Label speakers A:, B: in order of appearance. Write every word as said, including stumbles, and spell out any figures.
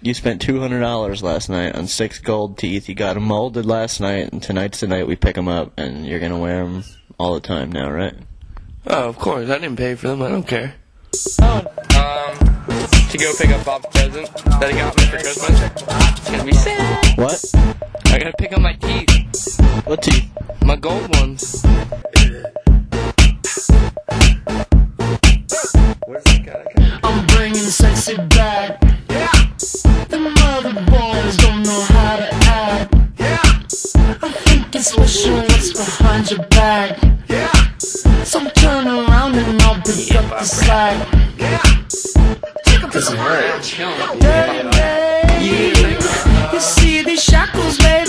A: You spent two hundred dollars last night on six gold teeth. You got them molded last night, and tonight's the night we pick them up, and you're going to wear them all the time now, right?
B: Oh, of course. I didn't pay for them. I don't care. Oh. Um, to go pick up Bob's present that he got me for Christmas. It's going to be sad.
A: What?
B: I got to pick up my teeth.
A: What teeth?
B: My gold ones. Where's that guy?
C: I'm bringing sexy back. Yeah. The mother boys don't know how to act. Yeah. I think it's special what's behind your back. Yeah. So turn around and I'll pick up the slack. Yeah. Take up this hurt. Yeah, yeah. You see these shackles, baby.